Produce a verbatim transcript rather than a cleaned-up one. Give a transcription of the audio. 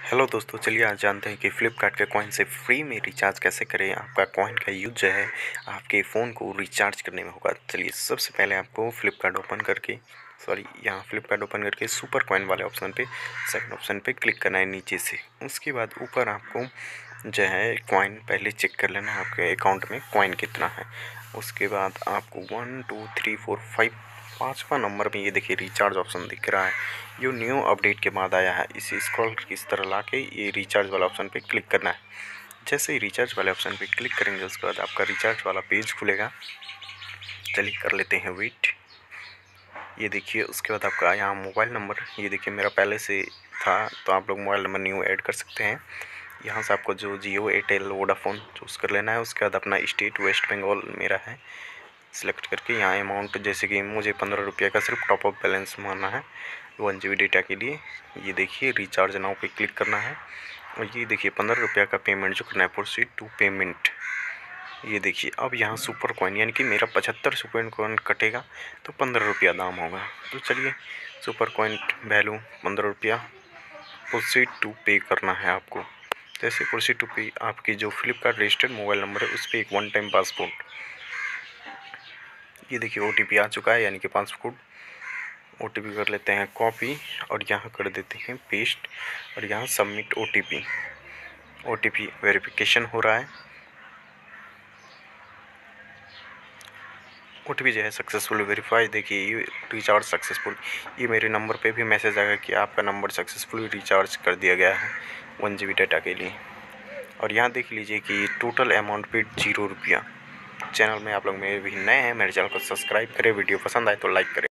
Hello दोस्तों, चलिए आज जानते हैं कि फ्लिपकार्ट के कॉइन से फ्री में रिचार्ज कैसे करें। आपका कॉइन का यूज जो है आपके फ़ोन को रिचार्ज करने में होगा। चलिए सबसे पहले आपको फ्लिपकार्ट ओपन करके सॉरी यहाँ फ्लिपकार्ट ओपन करके सुपर कॉइन वाले ऑप्शन पे सेकंड ऑप्शन पे क्लिक करना है नीचे से। उसके बाद ऊपर आपको जो है कॉइन पहले चेक कर लेना है आपके अकाउंट में कॉइन कितना है। उसके बाद आपको one two three four five पाँचवा नंबर में ये देखिए रिचार्ज ऑप्शन दिख रहा है, जो न्यू अपडेट के बाद आया है। इसे स्क्रॉल इस तरह ला के ये रिचार्ज वाला ऑप्शन पे क्लिक करना है। जैसे ही रिचार्ज वाले ऑप्शन पे क्लिक करेंगे उसके बाद आपका रिचार्ज वाला पेज खुलेगा। चलिए कर लेते हैं वेट। ये देखिए उसके बाद आपका यहाँ मोबाइल नंबर, ये देखिए मेरा पहले से था तो आप लोग मोबाइल नंबर न्यू ऐड कर सकते हैं। यहाँ से आपको जो जियो एयरटेल वोडाफोन चूज़ कर लेना है। उसके बाद अपना स्टेट वेस्ट बंगाल मेरा है, सिलेक्ट करके यहाँ अमाउंट जैसे कि मुझे पंद्रह रुपये का सिर्फ टॉपअप बैलेंस मारना है वन जी बी डेटा के लिए। ये देखिए रिचार्ज नाउ पे क्लिक करना है और ये देखिए पंद्रह रुपये का पेमेंट जो करना है, प्रोसीड टू पेमेंट। ये देखिए अब यहाँ सुपर कॉइन यानी कि मेरा पचहत्तर सुपर कॉइन कटेगा तो पंद्रह रुपया दाम होगा। तो चलिए सुपर कॉइन वैल्यू पंद्रह रुपया, प्रोसीड टू पे करना है आपको। जैसे प्रोसीड टू पे आपकी जो फ्लिपकार्ट रजिस्टर्ड मोबाइल नंबर है उस पर एक वन टाइम पासपोर्ट, ये देखिए ओ टी पी आ चुका है यानी कि पासपोर्ट। ओ टी पी कर लेते हैं कॉपी और यहाँ कर देते हैं पेस्ट और यहाँ submit O T P. O T P verification हो रहा है। ओ टी पी जो है सक्सेसफुल वेरीफाई, देखिए ये रिचार्ज सक्सेसफुल। ये मेरे नंबर पे भी मैसेज आएगा कि आपका नंबर सक्सेसफुली रिचार्ज कर दिया गया है वन जी बी डाटा के लिए। और यहाँ देख लीजिए कि टोटल अमाउंट पे जीरो रुपया। चैनल में आप लोग मेरे भी नए हैं, मेरे चैनल को सब्सक्राइब करें, वीडियो पसंद आए तो लाइक करें।